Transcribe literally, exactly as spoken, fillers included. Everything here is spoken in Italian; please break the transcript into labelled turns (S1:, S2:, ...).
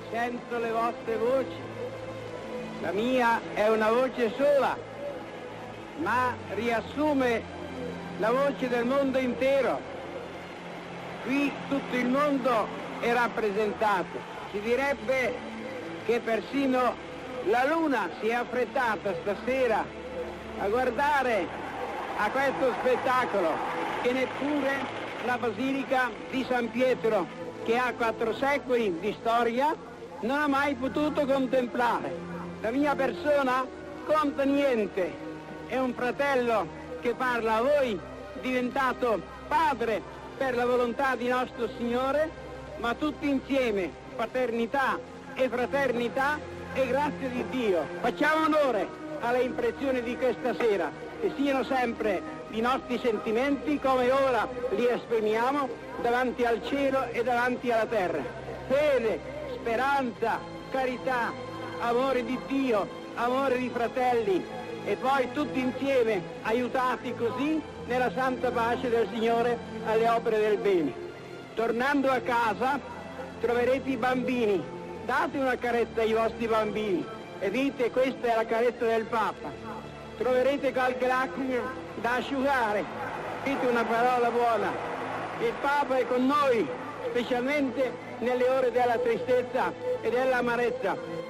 S1: sento le vostre voci. La mia è una voce sola, ma riassume la voce del mondo intero. Qui tutto il mondo è rappresentato. Si direbbe che persino la luna si è affrettata stasera a guardare a questo spettacolo che neppure la Basilica di San Pietro, che ha quattro secoli di storia, non ha mai potuto contemplare. La mia persona conta niente, è un fratello che parla a voi, diventato padre per la volontà di nostro Signore, ma tutti insieme, paternità e fraternità e grazia di Dio. Facciamo onore alle impressioni di questa sera, che siano sempre i nostri sentimenti come ora li esprimiamo davanti al cielo e davanti alla terra. Fede, speranza, carità, amore di Dio, amore di fratelli e poi tutti insieme aiutati così nella santa pace del Signore alle opere del bene. Tornando a casa troverete i bambini, date una carezza ai vostri bambini e dite questa è la carezza del Papa. Troverete qualche lacrima da asciugare, dite una parola buona. Il Papa è con noi, specialmente nelle ore della tristezza e dell'amarezza.